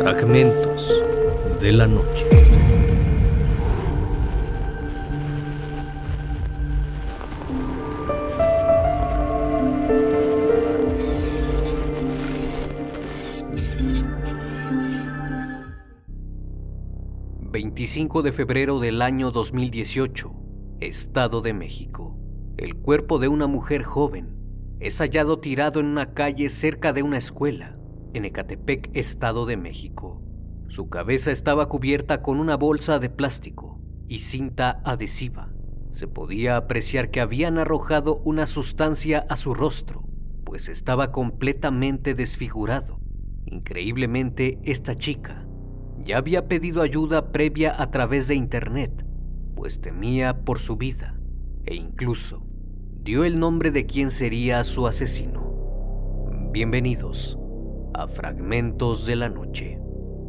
Fragmentos de la noche. ...25 de febrero del año 2018... Estado de México. El cuerpo de una mujer joven es hallado tirado en una calle cerca de una escuela, en Ecatepec, Estado de México. Su cabeza estaba cubierta con una bolsa de plástico y cinta adhesiva. Se podía apreciar que habían arrojado una sustancia a su rostro, pues estaba completamente desfigurado. Increíblemente, esta chica ya había pedido ayuda previa a través de internet, pues temía por su vida, e incluso dio el nombre de quién sería su asesino. Bienvenidos a Fragmentos de la Noche.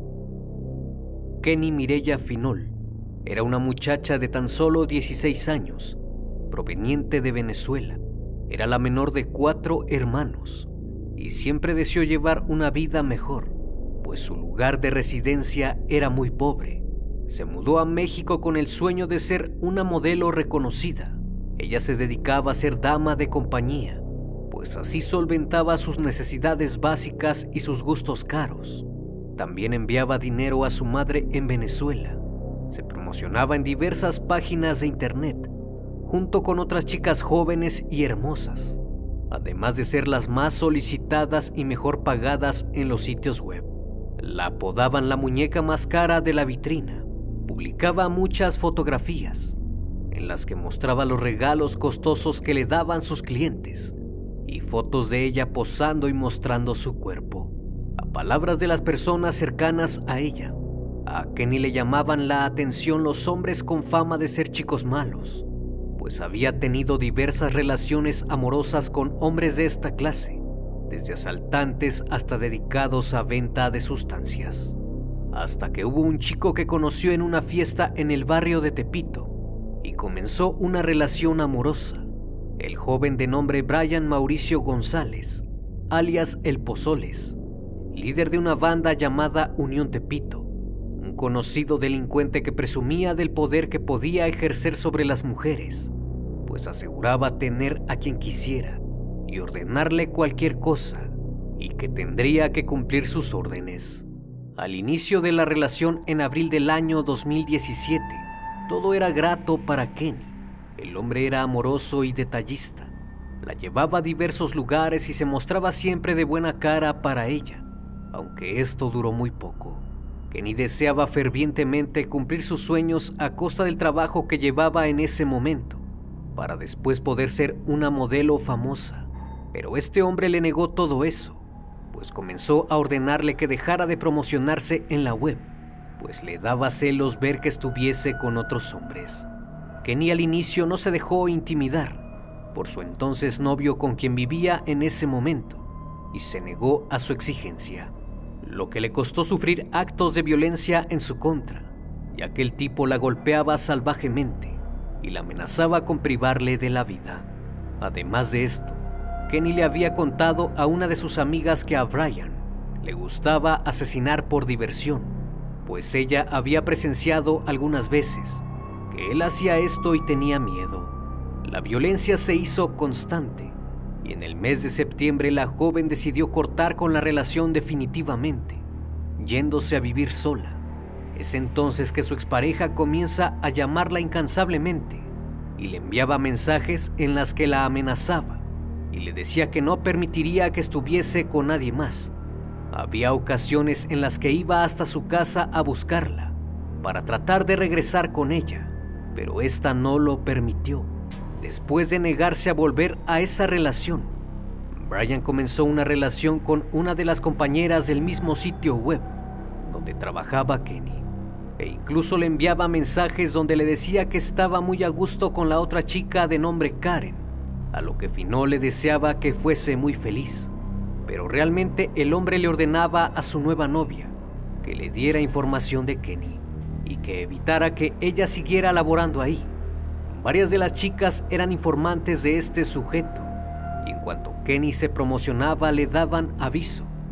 Kenny Mireya Finol era una muchacha de tan solo 16 años, proveniente de Venezuela. Era la menor de 4 hermanos y siempre deseó llevar una vida mejor, pues su lugar de residencia era muy pobre. Se mudó a México con el sueño de ser una modelo reconocida. Ella se dedicaba a ser dama de compañía, pues así solventaba sus necesidades básicas y sus gustos caros. También enviaba dinero a su madre en Venezuela. Se promocionaba en diversas páginas de internet, junto con otras chicas jóvenes y hermosas, además de ser las más solicitadas y mejor pagadas en los sitios web. La apodaban la muñeca más cara de la vitrina. Publicaba muchas fotografías en las que mostraba los regalos costosos que le daban sus clientes y fotos de ella posando y mostrando su cuerpo. A palabras de las personas cercanas a ella, a Kenny le llamaban la atención los hombres con fama de ser chicos malos, pues había tenido diversas relaciones amorosas con hombres de esta clase, desde asaltantes hasta dedicados a venta de sustancias. Hasta que hubo un chico que conoció en una fiesta en el barrio de Tepito y comenzó una relación amorosa. El joven de nombre Brian Mauricio González, alias El Pozoles, líder de una banda llamada Unión Tepito, un conocido delincuente que presumía del poder que podía ejercer sobre las mujeres, pues aseguraba tener a quien quisiera y ordenarle cualquier cosa, y que tendría que cumplir sus órdenes. Al inicio de la relación en abril del año 2017, todo era grato para Kenny. El hombre era amoroso y detallista. La llevaba a diversos lugares y se mostraba siempre de buena cara para ella, aunque esto duró muy poco. Kenny deseaba fervientemente cumplir sus sueños a costa del trabajo que llevaba en ese momento, para después poder ser una modelo famosa. Pero este hombre le negó todo eso, pues comenzó a ordenarle que dejara de promocionarse en la web, pues le daba celos ver que estuviese con otros hombres. Kenny al inicio no se dejó intimidar por su entonces novio con quien vivía en ese momento y se negó a su exigencia, lo que le costó sufrir actos de violencia en su contra, ya que el tipo la golpeaba salvajemente y la amenazaba con privarle de la vida. Además de esto, Kenny le había contado a una de sus amigas que a Brian le gustaba asesinar por diversión, pues ella había presenciado algunas veces que él hacía esto y tenía miedo. La violencia se hizo constante y en el mes de septiembre la joven decidió cortar con la relación definitivamente, yéndose a vivir sola. Es entonces que su expareja comienza a llamarla incansablemente y le enviaba mensajes en las que la amenazaba y le decía que no permitiría que estuviese con nadie más. Había ocasiones en las que iba hasta su casa a buscarla para tratar de regresar con ella, pero esta no lo permitió. Después de negarse a volver a esa relación, Brian comenzó una relación con una de las compañeras del mismo sitio web donde trabajaba Kenny, e incluso le enviaba mensajes donde le decía que estaba muy a gusto con la otra chica de nombre Karen, a lo que Finol le deseaba que fuese muy feliz. Pero realmente el hombre le ordenaba a su nueva novia que le diera información de Kenny y que evitara que ella siguiera laborando ahí. Varias de las chicas eran informantes de este sujeto y en cuanto Kenny se promocionaba le daban aviso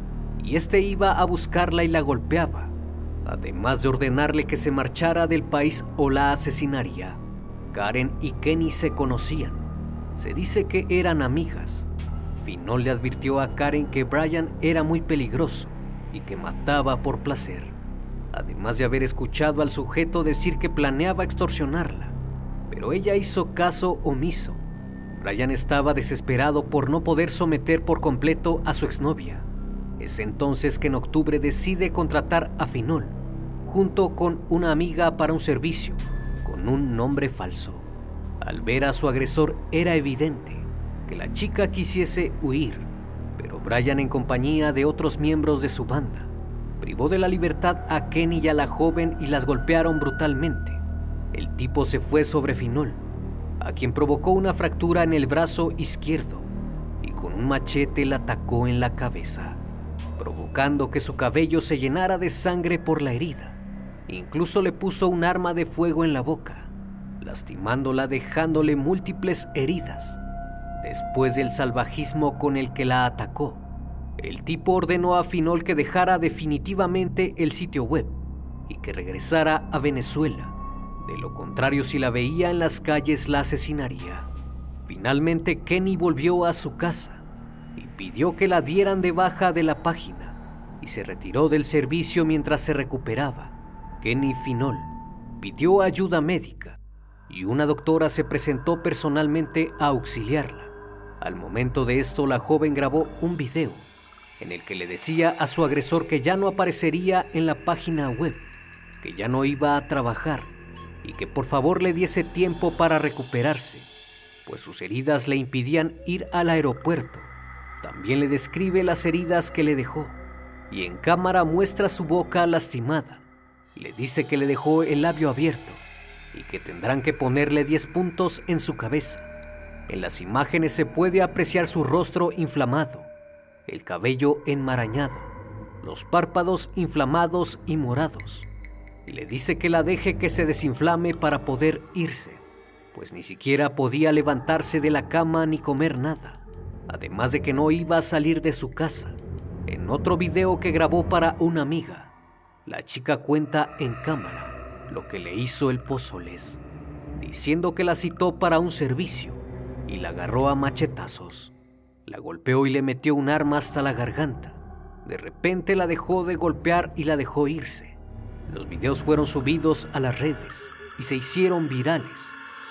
y este iba a buscarla y la golpeaba, además de ordenarle que se marchara del país o la asesinaría. Karen y Kenny se conocían. Se dice que eran amigas. Finol le advirtió a Karen que Brian era muy peligroso y que mataba por placer, además de haber escuchado al sujeto decir que planeaba extorsionarla, pero ella hizo caso omiso. Brian estaba desesperado por no poder someter por completo a su exnovia. Es entonces que en octubre decide contratar a Finol, junto con una amiga, para un servicio, con un nombre falso. Al ver a su agresor era evidente que la chica quisiese huir, pero Brian, en compañía de otros miembros de su banda, privó de la libertad a Kenny y a la joven y las golpearon brutalmente. El tipo se fue sobre Finol, a quien provocó una fractura en el brazo izquierdo, y con un machete la atacó en la cabeza, provocando que su cabello se llenara de sangre por la herida. Incluso le puso un arma de fuego en la boca, lastimándola, dejándole múltiples heridas. Después del salvajismo con el que la atacó, el tipo ordenó a Finol que dejara definitivamente el sitio web y que regresara a Venezuela. De lo contrario, si la veía en las calles, la asesinaría. Finalmente, Kenny volvió a su casa y pidió que la dieran de baja de la página y se retiró del servicio mientras se recuperaba. Kenny Finol pidió ayuda médica y una doctora se presentó personalmente a auxiliarla. Al momento de esto, la joven grabó un video en el que le decía a su agresor que ya no aparecería en la página web, que ya no iba a trabajar y que por favor le diese tiempo para recuperarse, pues sus heridas le impidían ir al aeropuerto. También le describe las heridas que le dejó y en cámara muestra su boca lastimada. Le dice que le dejó el labio abierto y que tendrán que ponerle 10 puntos en su cabeza. En las imágenes se puede apreciar su rostro inflamado, el cabello enmarañado, los párpados inflamados y morados. Le dice que la deje que se desinflame para poder irse, pues ni siquiera podía levantarse de la cama ni comer nada, además de que no iba a salir de su casa. En otro video que grabó para una amiga, la chica cuenta en cámara lo que le hizo el Pozoles, diciendo que la citó para un servicio y la agarró a machetazos. La golpeó y le metió un arma hasta la garganta. De repente la dejó de golpear y la dejó irse. Los videos fueron subidos a las redes y se hicieron virales.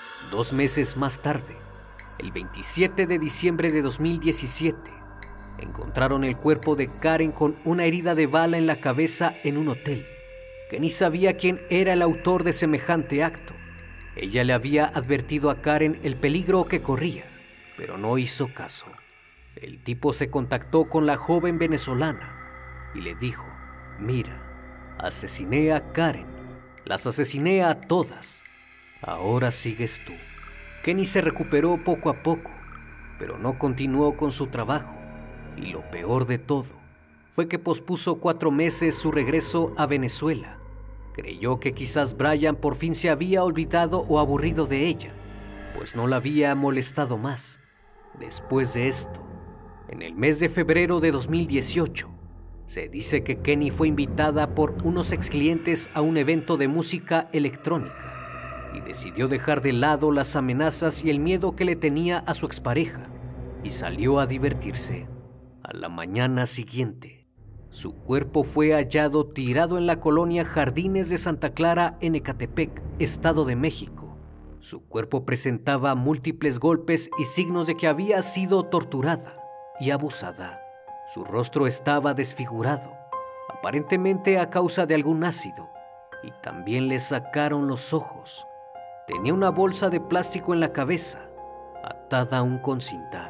2 meses más tarde, el 27 de diciembre de 2017, encontraron el cuerpo de Karen con una herida de bala en la cabeza en un hotel. Kenny sabía quién era el autor de semejante acto. Ella le había advertido a Karen el peligro que corría, pero no hizo caso. El tipo se contactó con la joven venezolana y le dijo: mira, asesiné a Karen, las asesiné a todas, ahora sigues tú. Kenny se recuperó poco a poco, pero no continuó con su trabajo, y lo peor de todo fue que pospuso 4 meses su regreso a Venezuela. Creyó que quizás Brian por fin se había olvidado o aburrido de ella, pues no la había molestado más. Después de esto, en el mes de febrero de 2018, se dice que Kenny fue invitada por unos ex clientes a un evento de música electrónica y decidió dejar de lado las amenazas y el miedo que le tenía a su expareja y salió a divertirse. A la mañana siguiente, su cuerpo fue hallado tirado en la colonia Jardines de Santa Clara en Ecatepec, Estado de México. Su cuerpo presentaba múltiples golpes y signos de que había sido torturada y abusada. Su rostro estaba desfigurado, aparentemente a causa de algún ácido, y también le sacaron los ojos. Tenía una bolsa de plástico en la cabeza, atada aún con cinta.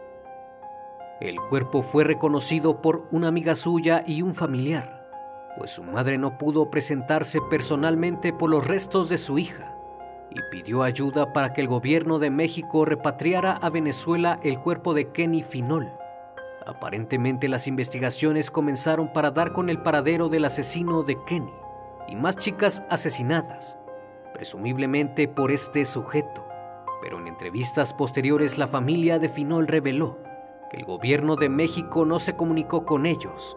El cuerpo fue reconocido por una amiga suya y un familiar, pues su madre no pudo presentarse personalmente por los restos de su hija y pidió ayuda para que el gobierno de México repatriara a Venezuela el cuerpo de Kenny Finol. Aparentemente las investigaciones comenzaron para dar con el paradero del asesino de Kenny y más chicas asesinadas, presumiblemente por este sujeto, pero en entrevistas posteriores la familia de Finol reveló que el gobierno de México no se comunicó con ellos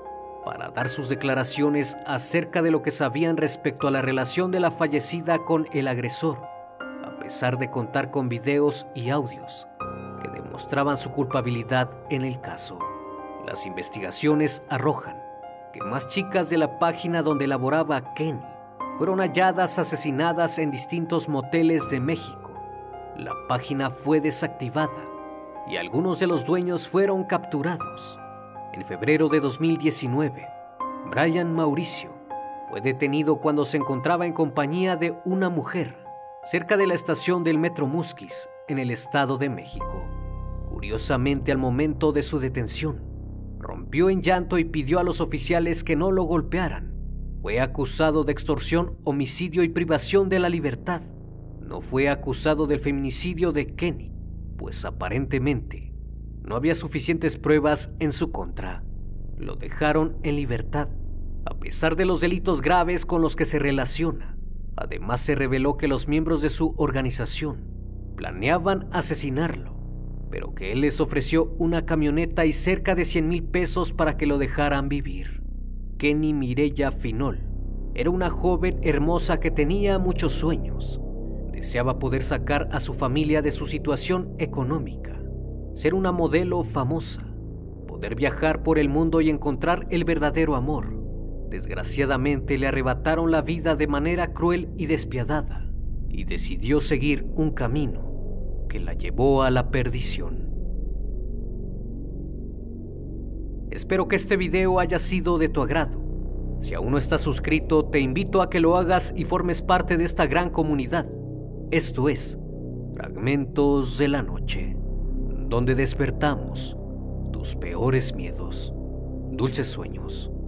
para dar sus declaraciones acerca de lo que sabían respecto a la relación de la fallecida con el agresor, a pesar de contar con videos y audios que demostraban su culpabilidad en el caso. Las investigaciones arrojan que más chicas de la página donde laboraba Kenny fueron halladas asesinadas en distintos moteles de México. La página fue desactivada y algunos de los dueños fueron capturados. En febrero de 2019, Brian Mauricio fue detenido cuando se encontraba en compañía de una mujer cerca de la estación del Metro Musquis, en el Estado de México. Curiosamente, al momento de su detención, rompió en llanto y pidió a los oficiales que no lo golpearan. Fue acusado de extorsión, homicidio y privación de la libertad. No fue acusado del feminicidio de Kenny, pues aparentemente no había suficientes pruebas en su contra. Lo dejaron en libertad, a pesar de los delitos graves con los que se relaciona. Además, se reveló que los miembros de su organización planeaban asesinarlo, pero que él les ofreció una camioneta y cerca de 100,000 pesos para que lo dejaran vivir. Kenny Mireya Finol era una joven hermosa que tenía muchos sueños. Deseaba poder sacar a su familia de su situación económica, ser una modelo famosa, poder viajar por el mundo y encontrar el verdadero amor. Desgraciadamente le arrebataron la vida de manera cruel y despiadada y decidió seguir un camino que la llevó a la perdición. Espero que este video haya sido de tu agrado. Si aún no estás suscrito, te invito a que lo hagas y formes parte de esta gran comunidad. Esto es Fragmentos de la Noche, donde despertamos tus peores miedos. Dulces sueños.